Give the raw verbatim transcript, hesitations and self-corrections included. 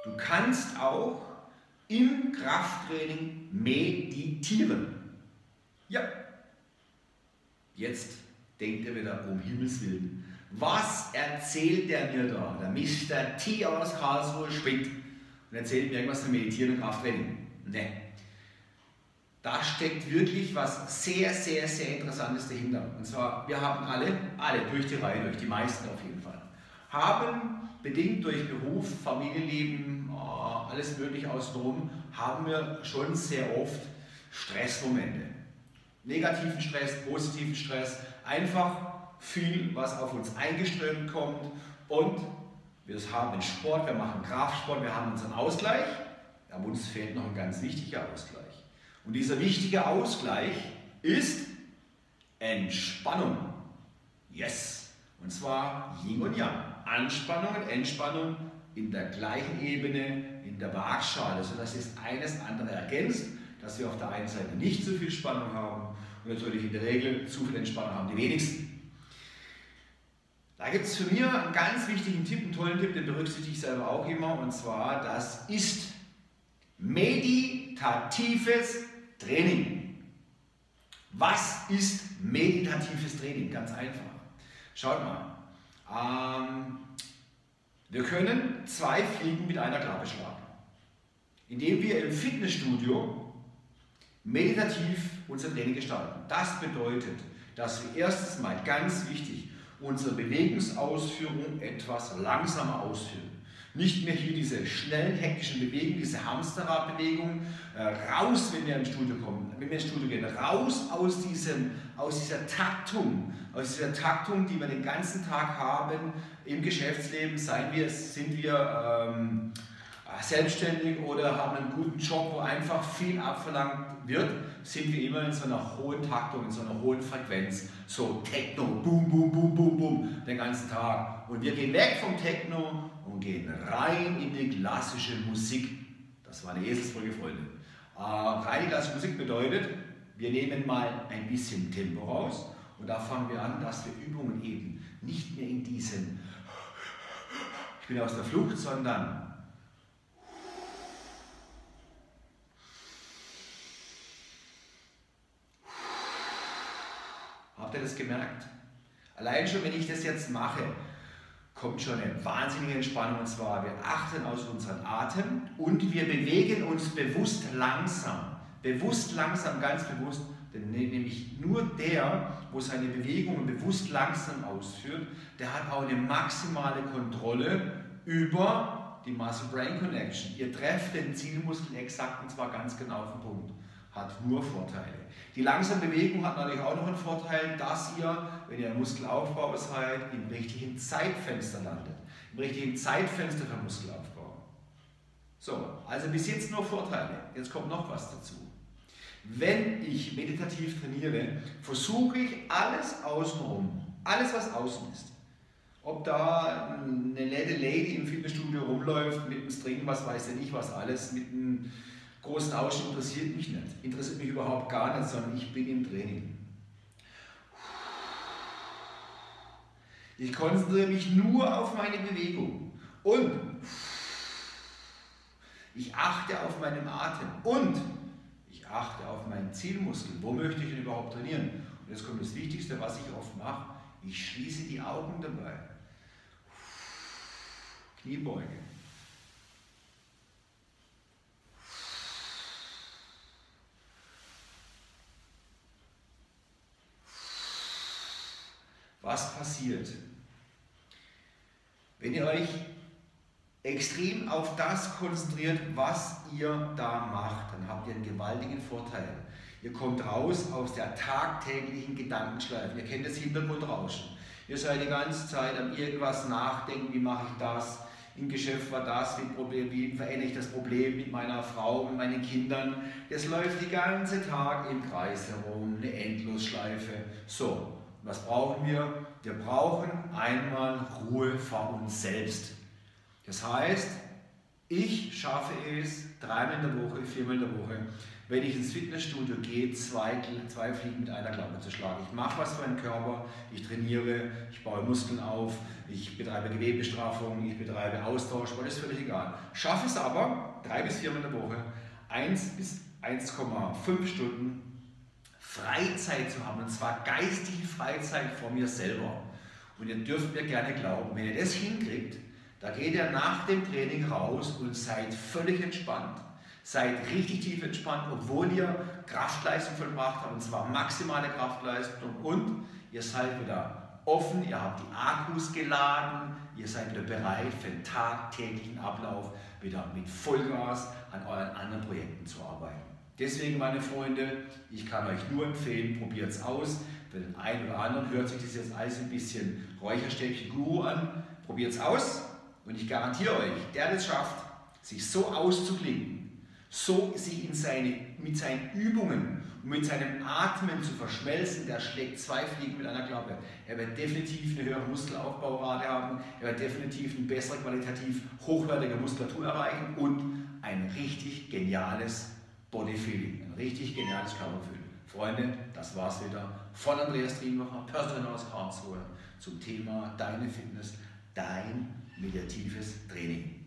Du kannst auch im Krafttraining meditieren. Ja. Jetzt denkt ihr wieder, um Himmels Willen, was erzählt der mir da? Der Mister T aus Karlsruhe spinnt und erzählt mir irgendwas von Meditieren und Krafttraining. Ne. Da steckt wirklich was sehr, sehr, sehr Interessantes dahinter. Und zwar, wir haben alle, alle durch die Reihe, durch die meisten auf jeden Fall, haben bedingt durch Beruf, Familienleben, alles mögliche außenrum, haben wir schon sehr oft Stressmomente. Negativen Stress, positiven Stress, einfach viel, was auf uns eingeströmt kommt, und wir haben den Sport, wir machen Kraftsport, wir haben unseren Ausgleich, aber uns fehlt noch ein ganz wichtiger Ausgleich. Und dieser wichtige Ausgleich ist Entspannung. Yes! Und zwar Yin und Yang. Anspannung und Entspannung in der gleichen Ebene, in der Waagschale, sodass es eines andere ergänzt, dass wir auf der einen Seite nicht zu viel Spannung haben und natürlich in der Regel zu viel Entspannung haben die wenigsten. Da gibt es für mich einen ganz wichtigen Tipp, einen tollen Tipp, den berücksichtige ich selber auch immer, und zwar, das ist meditatives Training. Was ist meditatives Training? Ganz einfach. Schaut mal. Ähm, wir können zwei Fliegen mit einer Klappe schlagen, indem wir im Fitnessstudio meditativ unser Training gestalten. Das bedeutet, dass wir erstens mal, ganz wichtig, unsere Bewegungsausführung etwas langsamer ausführen. Nicht mehr hier diese schnellen, hektischen Bewegungen, diese Hamsterradbewegung, äh, raus, wenn wir ins Studio kommen, wenn wir ins Studio gehen, raus aus, diesem, aus dieser Taktung, aus dieser Taktung, die wir den ganzen Tag haben im Geschäftsleben, seien wir, sind wir ähm, selbstständig oder haben einen guten Job, wo einfach viel abverlangt wird, sind wir immer in so einer hohen Taktung, in so einer hohen Frequenz. So Techno, boom, boom, boom, boom, boom, den ganzen Tag. Und wir gehen weg vom Techno und gehen rein in die klassische Musik. Das war eine Eselsfolge, Freunde. Äh, rein in die klassische Musik bedeutet, wir nehmen mal ein bisschen Tempo raus und da fangen wir an, dass wir Übungen eben nicht mehr in diesem ich bin aus der Flucht, sondern habt ihr das gemerkt? Allein schon, wenn ich das jetzt mache, kommt schon eine wahnsinnige Entspannung, und zwar, wir achten auf unseren Atem und wir bewegen uns bewusst langsam. Bewusst langsam, ganz bewusst, denn nämlich nur der, wo seine Bewegungen bewusst langsam ausführt, der hat auch eine maximale Kontrolle über die Muscle-Brain-Connection. Ihr trefft den Zielmuskel exakt, und zwar ganz genau auf den Punkt. Hat nur Vorteile. Die langsame Bewegung hat natürlich auch noch einen Vorteil, dass ihr, wenn ihr im Muskelaufbau seid, im richtigen Zeitfenster landet. Im richtigen Zeitfenster für Muskelaufbau. So, also bis jetzt nur Vorteile. Jetzt kommt noch was dazu. Wenn ich meditativ trainiere, versuche ich alles außenrum, alles was außen ist. Ob da eine nette Lady im Fitnessstudio rumläuft mit einem String, was weiß ich nicht, was alles, mit einem großen Ausschnitt, interessiert mich nicht. Interessiert mich überhaupt gar nicht, sondern ich bin im Training. Ich konzentriere mich nur auf meine Bewegung und ich achte auf meinen Atem und ich achte auf meinen Zielmuskel. Wo möchte ich denn überhaupt trainieren? Und jetzt kommt das Wichtigste, was ich oft mache. Ich schließe die Augen dabei. Kniebeuge. Was passiert? Wenn ihr euch extrem auf das konzentriert, was ihr da macht, dann habt ihr einen gewaltigen Vorteil. Ihr kommt raus aus der tagtäglichen Gedankenschleife. Ihr kennt das Hintergrundrauschen. Ihr seid die ganze Zeit am irgendwas nachdenken, wie mache ich das? Im Geschäft war das, wie, Problem, wie verändere ich das Problem mit meiner Frau, mit meinen Kindern. Das läuft den ganzen Tag im Kreis herum, eine Endlosschleife. So, was brauchen wir? Wir brauchen einmal Ruhe vor uns selbst. Das heißt, ich schaffe es dreimal in der Woche, viermal in der Woche, wenn ich ins Fitnessstudio gehe, zwei, zwei Fliegen mit einer Klappe zu schlagen. Ich mache was für meinen Körper, ich trainiere, ich baue Muskeln auf, ich betreibe Gewebestraffung, ich betreibe Austausch, das ist völlig egal. Schaffe es aber, drei bis viermal in der Woche, eins bis eins Komma fünf Stunden Freizeit zu haben, und zwar geistige Freizeit von mir selber. Und ihr dürft mir gerne glauben, wenn ihr das hinkriegt, da geht ihr nach dem Training raus und seid völlig entspannt. Seid richtig tief entspannt, obwohl ihr Kraftleistung vollbracht habt, und zwar maximale Kraftleistung, und ihr seid wieder offen, ihr habt die Akkus geladen, ihr seid wieder bereit für den tagtäglichen Ablauf, wieder mit Vollgas an euren anderen Projekten zu arbeiten. Deswegen, meine Freunde, ich kann euch nur empfehlen, probiert es aus. Für den einen oder anderen hört sich das jetzt alles ein bisschen Räucherstäbchen-Guru an. Probiert es aus, und ich garantiere euch, der das schafft, sich so auszuklingen, so sich in seine, mit seinen Übungen und mit seinem Atmen zu verschmelzen, der schlägt zwei Fliegen mit einer Klappe. Er wird definitiv eine höhere Muskelaufbaurate haben, er wird definitiv eine bessere, qualitativ hochwertige Muskulatur erreichen und ein richtig geniales Bodyfeeling, ein richtig geniales Körpergefühl. Freunde, das war's wieder von Andreas Triembacher, Personal aus Karlsruhe, zum Thema Deine Fitness, dein meditatives Training.